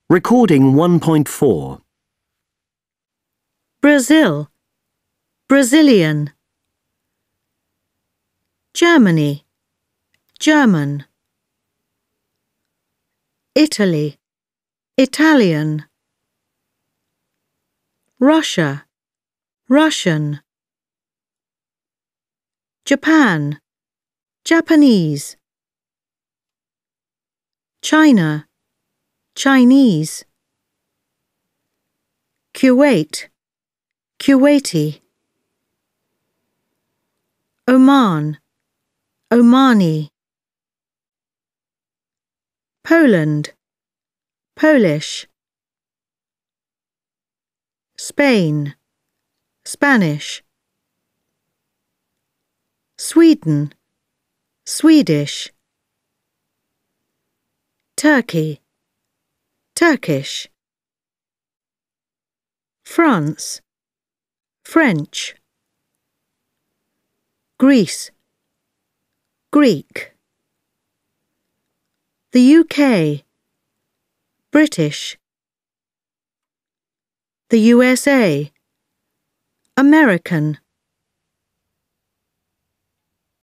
Recording 1.4. Brazil, Brazilian. Germany, German. Italy, Italian. Russia, Russian. Japan, Japanese. China, Chinese. Kuwait, Kuwaiti. Oman, Omani. Poland, Polish. Spain, Spanish. Sweden, Swedish. Turkey, Turkish. France, French. Greece, Greek. The UK, British. The USA, American.